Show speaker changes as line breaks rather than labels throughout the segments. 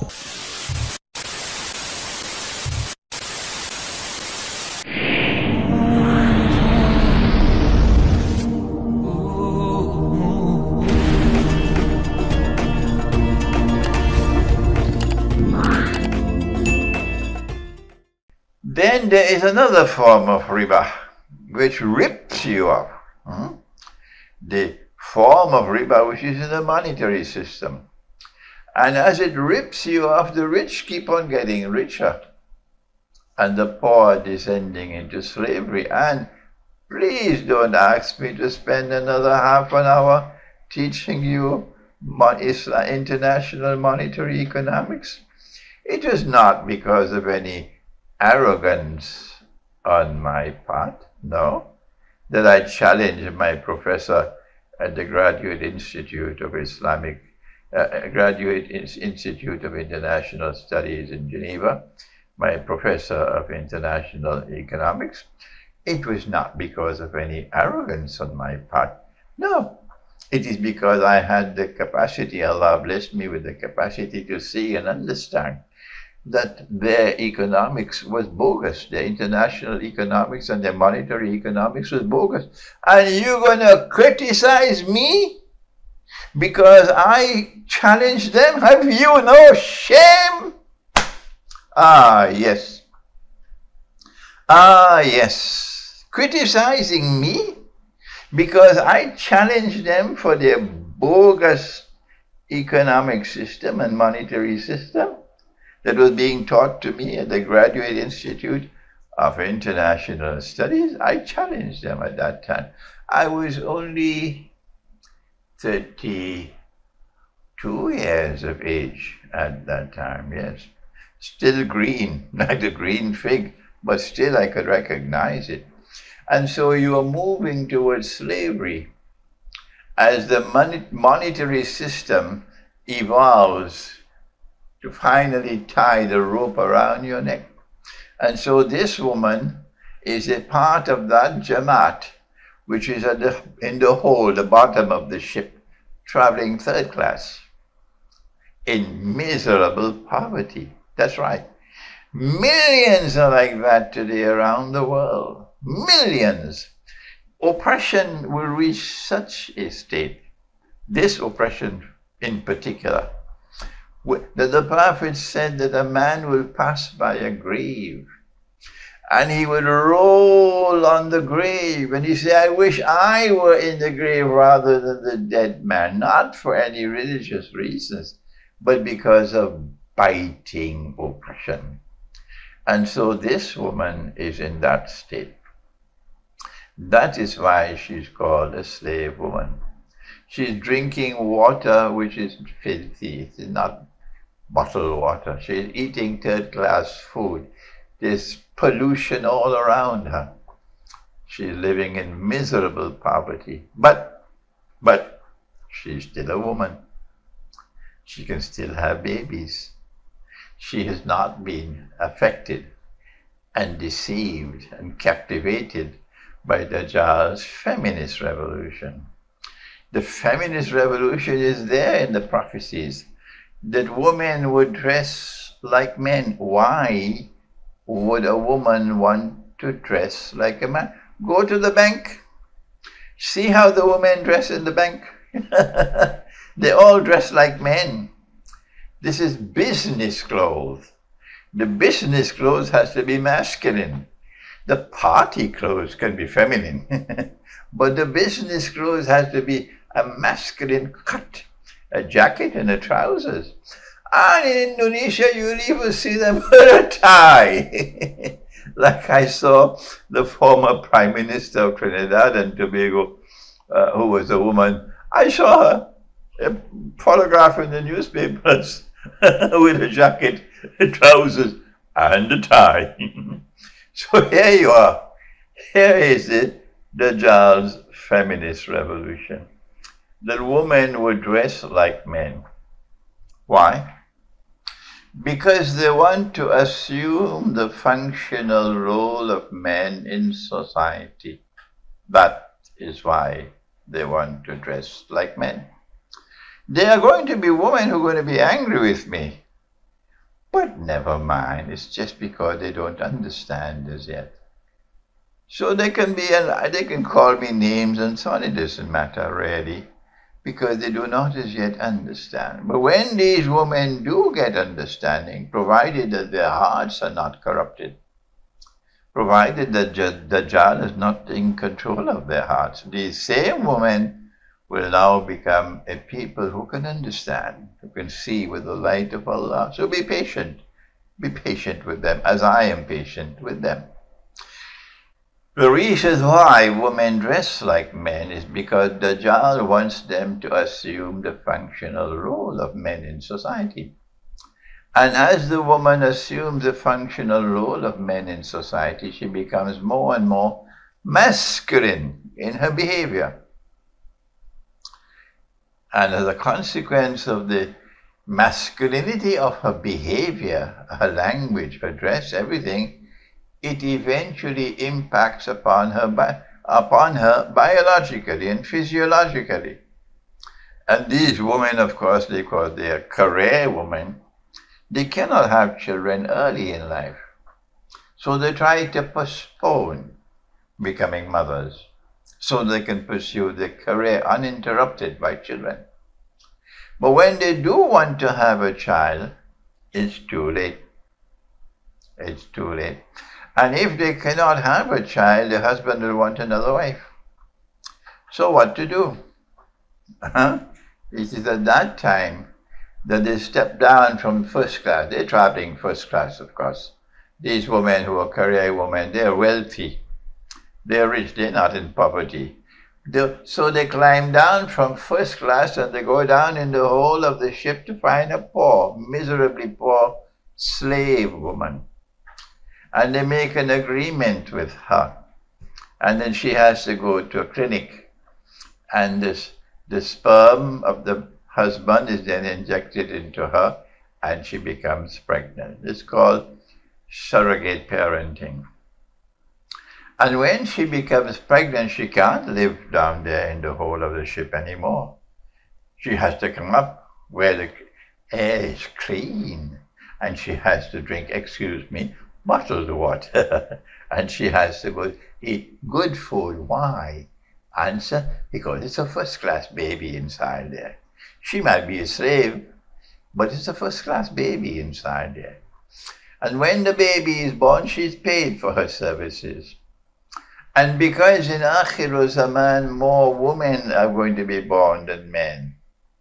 Then there is another form of riba which rips you off. The form of riba which is in the monetary system. And as it rips you off, the rich keep on getting richer and the poor descending into slavery. And please don't ask me to spend another half an hour teaching you international monetary economics. It was not because of any arrogance on my part, no, that I challenged my professor at the Graduate Institute of Institute of International Studies in Geneva, my professor of international economics. It was not because of any arrogance on my part. No, it is because I had the capacity, Allah blessed me with the capacity to see and understand that their economics was bogus. Their international economics and their monetary economics was bogus. And you're going to criticize me because I challenged them? Have you no shame? Ah, yes. Ah, yes. Criticizing me because I challenged them for their bogus economic system and monetary system that was being taught to me at the Graduate Institute of International Studies. I challenged them at that time. I was only 32 years of age at that time, yes. Still green, like a green fig, but still I could recognize it. And so you are moving towards slavery as the monetary system evolves to finally tie the rope around your neck. And so this woman is a part of that Jamaat, which is in the hold, the bottom of the ship, traveling third class in miserable poverty. That's right. Millions are like that today around the world. Millions. Oppression will reach such a state, this oppression in particular, that the Prophet said that a man will pass by a grave and he would roll on the grave and he said, I wish I were in the grave rather than the dead man, not for any religious reasons, but because of biting oppression. And so this woman is in that state. That is why she's called a slave woman. She's drinking water which is filthy. It's not bottled water. She's eating third-class food. There's pollution all around her. She's living in miserable poverty. But she's still a woman. She can still have babies. She has not been affected and deceived and captivated by Dajjal's feminist revolution. The feminist revolution is there in the prophecies, that women would dress like men. Why would a woman want to dress like a man? Go to the bank. See how the women dress in the bank. They all dress like men. This is business clothes. The business clothes has to be masculine. The party clothes can be feminine. But the business clothes has to be a masculine cut. A jacket and a trousers. And in Indonesia, you'll even see them wear a tie. Like I saw the former Prime Minister of Trinidad and Tobago, who was a woman. I saw her, a photograph in the newspapers with a jacket, trousers, and a tie. So here you are. Here is it, Dajjal's feminist revolution. The women would dress like men. Why? Because they want to assume the functional role of men in society. That is why they want to dress like men. There are going to be women who are going to be angry with me. But never mind, it's just because they don't understand as yet. So they can call me names and so on, it doesn't matter really, because they do not as yet understand. But when these women do get understanding, provided that their hearts are not corrupted, provided that Dajjal is not in control of their hearts, these same women will now become a people who can understand, who can see with the light of Allah. So be patient. Be patient with them, as I am patient with them. The reason why women dress like men is because Dajjal wants them to assume the functional role of men in society. And as the woman assumes the functional role of men in society, she becomes more and more masculine in her behavior. And as a consequence of the masculinity of her behavior, her language, her dress, everything, it eventually impacts upon her biologically and physiologically. And these women, of course, because they are career women, they cannot have children early in life. So they try to postpone becoming mothers so they can pursue their career uninterrupted by children. But when they do want to have a child, it's too late. It's too late. And if they cannot have a child, the husband will want another wife. So what to do? It is at that time that they step down from first class. They're traveling first class, of course. These women who are career women, they're wealthy. They're rich, they're not in poverty. So they climb down from first class and they go down in the hole of the ship to find a poor, miserably poor slave woman. And they make an agreement with her. And then she has to go to a clinic. And the sperm of the husband is then injected into her and she becomes pregnant. It's called surrogate parenting. And when she becomes pregnant, she can't live down there in the hole of the ship anymore. She has to come up where the air is clean and she has to drink, excuse me, bottled water. And she has to go eat good food. Why? Answer, because it's a first-class baby inside there. She might be a slave, but it's a first-class baby inside there. And when the baby is born, she's paid for her services. And because in Akhir Zaman more women are going to be born than men,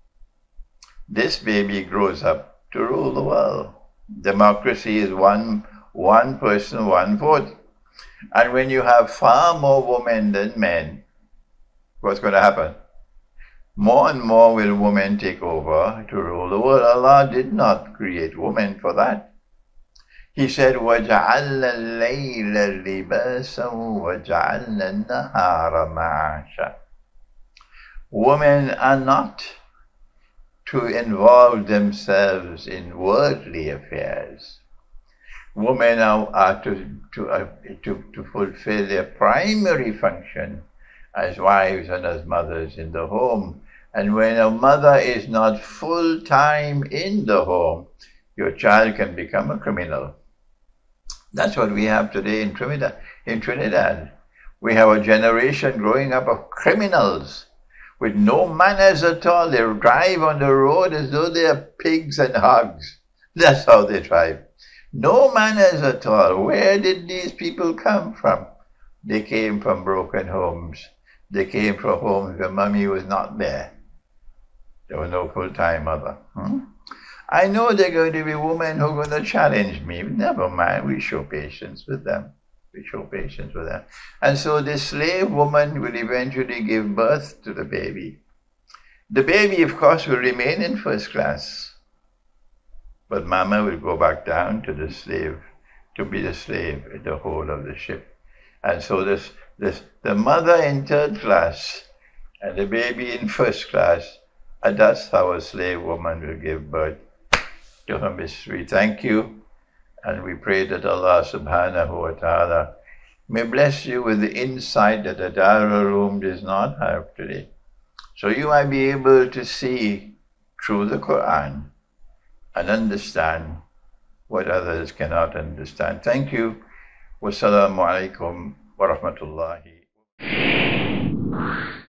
this baby grows up to rule the world. Democracy is one person, one vote. And when you have far more women than men, what's going to happen? More and more will women take over to rule the world. Allah did not create women for that. He said, وَجَعَلْنَا اللَّيْلَ لِبَاسًا وَجَعَلْنَا النَّهَارَ مَعَاشًا. Women are not to involve themselves in worldly affairs. Women are to fulfill their primary function as wives and as mothers in the home. And when a mother is not full-time in the home, your child can become a criminal. That's what we have today in Trinidad. We have a generation growing up of criminals with no manners at all. They drive on the road as though they are pigs and hogs. That's how they drive. No manners at all. Where did these people come from? They came from broken homes. They came from homes where mommy was not there. There was no full-time mother. I know there are going to be women who are going to challenge me. Never mind, we show patience with them. We show patience with them. And so the slave woman will eventually give birth to the baby. The baby, of course, will remain in first class. But mama will go back down to the slave, to be the slave in the whole of the ship. And so the mother in third class and the baby in first class, and that's how a slave woman will give birth to her mystery. Thank you. And we pray that Allah subhanahu wa ta'ala may bless you with the insight that the Dara room does not have today. So you might be able to see through the Quran and understand what others cannot understand. Thank you. Wassalamu alaikum wa rahmatullahi.